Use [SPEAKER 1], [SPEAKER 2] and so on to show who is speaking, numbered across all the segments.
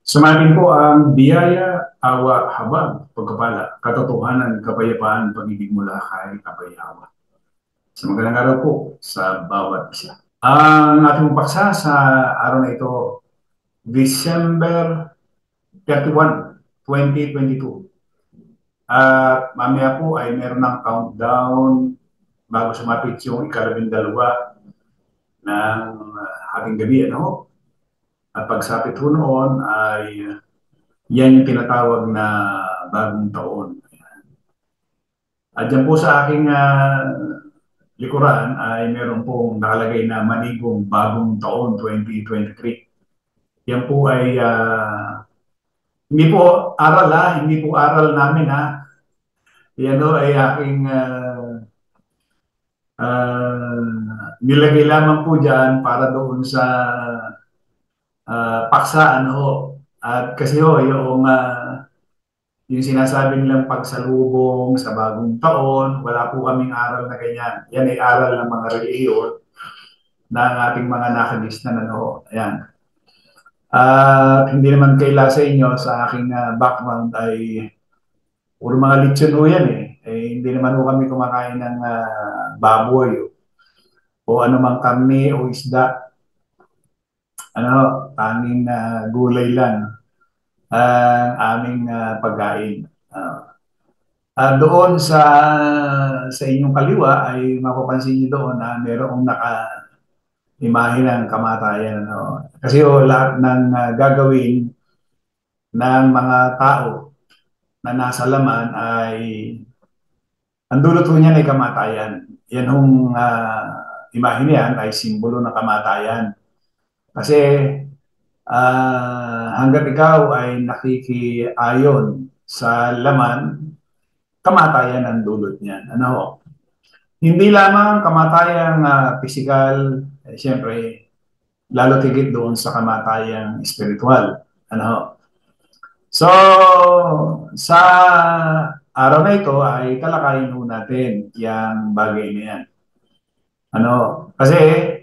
[SPEAKER 1] Sumatin po ang biyaya, awa, habag, pagkapala, katotohanan, kapayapaan, pag-ibig mula kay kapayawa. Sa magandang araw po sa bawat isa. Ang ating paksa sa araw na ito, December 31, 2022. At mamaya po ay meron ng countdown bago sumapit yung ika-12 ng ating gabi. Ano? At pagsapit ho noon ay yan yung tinatawag na bagong taon. At dyan po sa aking likuran ay meron pong nakalagay na Manigong Bagong Taon 2023. Yan po ay hindi po aral hindi po aral namin Yan o ay aking nilagay lamang po dyan para doon sa paksa ano ho. At kasi ho, yung sinasabi nilang pagsalubong sa bagong taon, wala po kaming aral na ganyan. Yan ay aral ng mga reliyon ng ating mga nakagisnan na ano. Ayan. At hindi naman kaila sa inyo sa aking background ay puro mga lechon ho yan eh. Hindi naman ho kami kumakain ng baboy o anumang karne o isda. Ano, tanging gulay lang ang aming pagkain. Doon sa inyong kaliwa ay mapapansin niyo doon na mayroong naka-imahe ng kamatayan. Ano. Kasi lahat ng gagawin ng mga tao na nasa laman ay ang dulot ho niyan ay kamatayan. Yan hong imahe niyan ay simbolo ng kamatayan. Kasi hanggat ikaw ay nakikiayon sa laman, kamatayan ang dulot niyan. Ano ho? Hindi lamang kamatayang pisikal, siyempre, lalo tigit doon sa kamatayang espiritual. Ano ho? So, sa araw na ito ay talakayin ho natin yung bagay na yan. Ano? Kasi,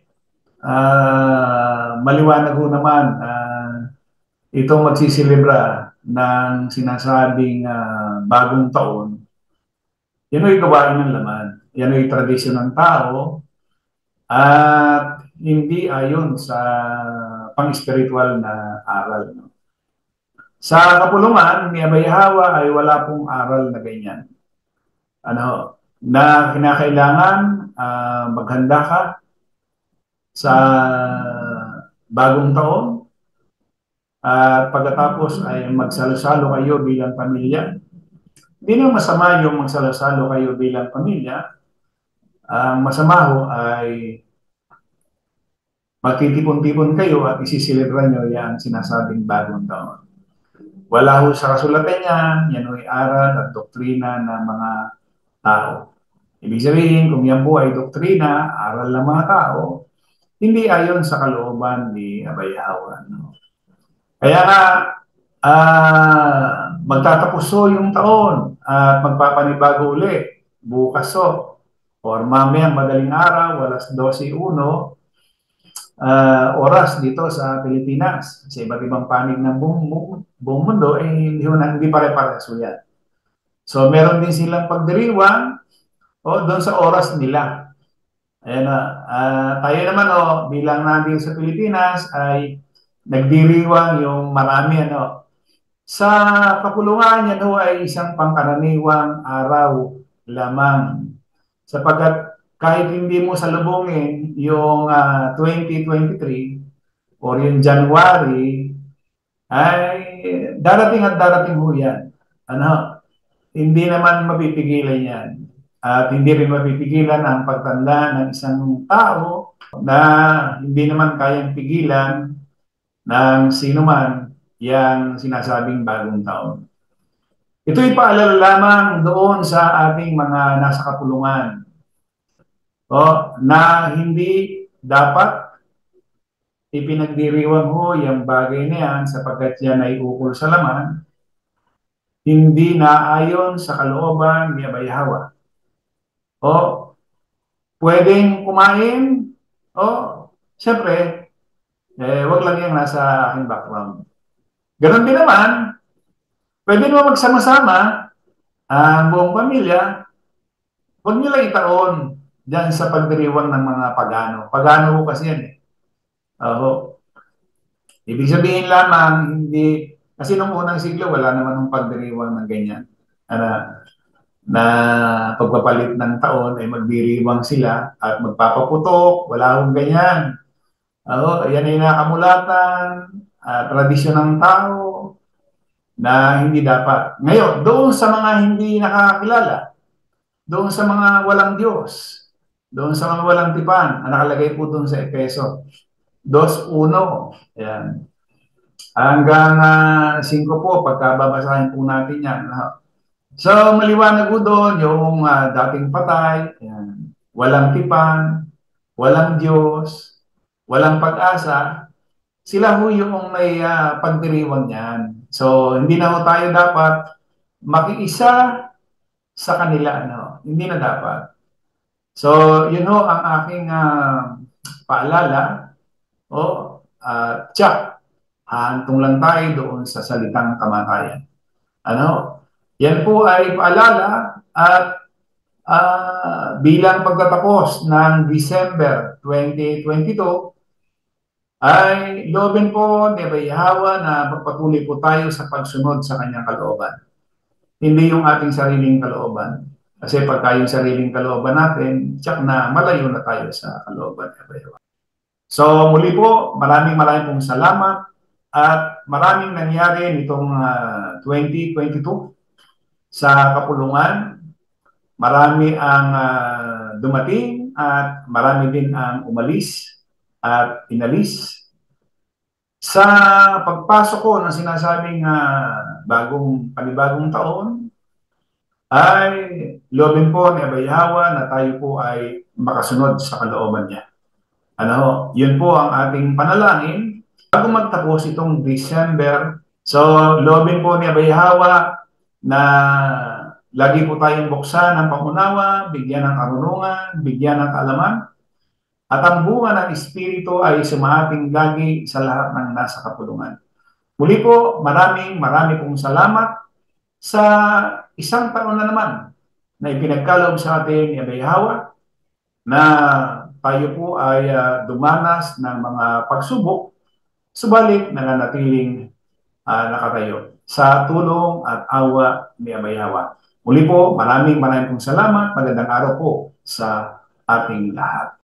[SPEAKER 1] maliwanag ho naman, itong magsisilibra ng sinasabing bagong taon, yan ay gawain ng laman. Yan ay tradisyon ng tao at hindi ayon sa pang-spiritual na aral. No? Sa kapulungan ni Abay Hawa ay wala pong aral na ganyan. Ano, na kinakailangan maghanda ka sa bagong taon at pagkatapos ay magsalo-salo kayo bilang pamilya. Hindi na masama yung magsalo-salo kayo bilang pamilya. Ang masama ho ay magtitipon-tipon kayo at isisilibran nyo yung sinasabing bagong taon. Wala ho sa kasulatan yan, yan ho'y aral at doktrina ng mga tao. Ibig sabihin, kung yan po ay doktrina, aral ng mga tao, hindi ayon sa kalooban ni Abay Hawa. No? Kaya nga, magtatapos ho yung taon at magpapanibago uli. Bukas ho, or mamayang madaling araw, alas 12:01, oras dito sa Pilipinas. Sa iba't ibang panig ng buong mundo, hindi pare-pareho yan. So, meron din silang pagdiriwang doon sa oras nila. Ayan na. Tayo naman bilang nandito sa Pilipinas ay nagdiriwang yung marami Sa kapulungan yan ay isang pangkaraniwang araw lamang. Sapagkat kahit hindi mo salubungin yung 2023 or yung January, ay darating at darating ho yan. Ano? Hindi naman mapipigilan yan. At hindi rin mapipigilan ang pagtanda ng isang tao na hindi naman kayang pigilan ng sino man yang sinasabing bagong taon. Ito'y paalala lamang doon sa ating mga nasa kapulungan na hindi dapat ipinagdiriwang ho yung bagay na yan sapagkat yan ay ukol sa laman, hindi naayon sa kalooban ni Abay Hawa. Pwedeng kumain, siyempre, wag lang yung nasa aking background. Ganon din naman, pwede naman magsama-sama ang buong pamilya. Huwag nyo lang itaon dyan sa pagdiriwang ng mga pagano. Pagano ko kasi yan eh. Oo. Ibig sabihin lamang, hindi, kasi nung unang siglo, wala naman ng pagdiriwang ng ganyan. Ano, na pagpapalit ng taon ay magdiriwang sila at magpapaputok, wala akong ganyan. Oo, yan ay nakamulatan, tradisyon ng tao na hindi dapat. Ngayon, doon sa mga hindi nakakakilala, doon sa mga walang Diyos, doon sa mga walang tipan, ang nakalagay po doon sa Efeso, 2:1. Ayan. Hanggang 5 po, pagkababasahin po natin yan. So, maliwanag po doon yung dating patay, ayan, walang tipan, walang Diyos, walang pag-asa, sila ho yung may pagdiriwang yan. So, hindi na ho tayo dapat makiisa sa kanila. Ano? Hindi na dapat. So, yun ho ang aking paalala. O, tsak, hantong lang tayo doon sa salitang kamatayan. Ano? Yan po ay paalala at bilang pagtatapos ng December 2022, ay loobin po ni Abay Hawa na magpatuloy po tayo sa pagsunod sa kanyang kalooban. Hindi yung ating sariling kalooban. Kasi pagka yung sariling kalooban natin, tsak na malayo na tayo sa kalooban ni Abay Hawa. So muli po, maraming pong salamat at maraming nangyari nitong 2022 sa kapulungan. Marami ang dumating at marami din ang umalis at inalis. Sa pagpasok ko ng sinasabing panibagong taon, ay loobin po ni Abay Hawa na tayo po ay makasunod sa kalooban niya. Ano, yun po ang ating panalangin bago magtapos itong December. So, loobin po ni Abay Hawa na lagi po tayong buksan ng pangunawa, bigyan ng karunungan, bigyan ng kaalaman, at ang bunga ng Espiritu ay sumahating lagi sa lahat ng nasa kapulungan. Muli po, marami pong salamat sa isang taon na naman na ipinagkaloob sa atin ni Abay Hawa na tayo po ay dumanas ng mga pagsubok, subalit nananatiling nakatayo sa tulong at awa ni Abay Hawa. Muli po, maraming pong salamat. Magandang araw po sa ating lahat.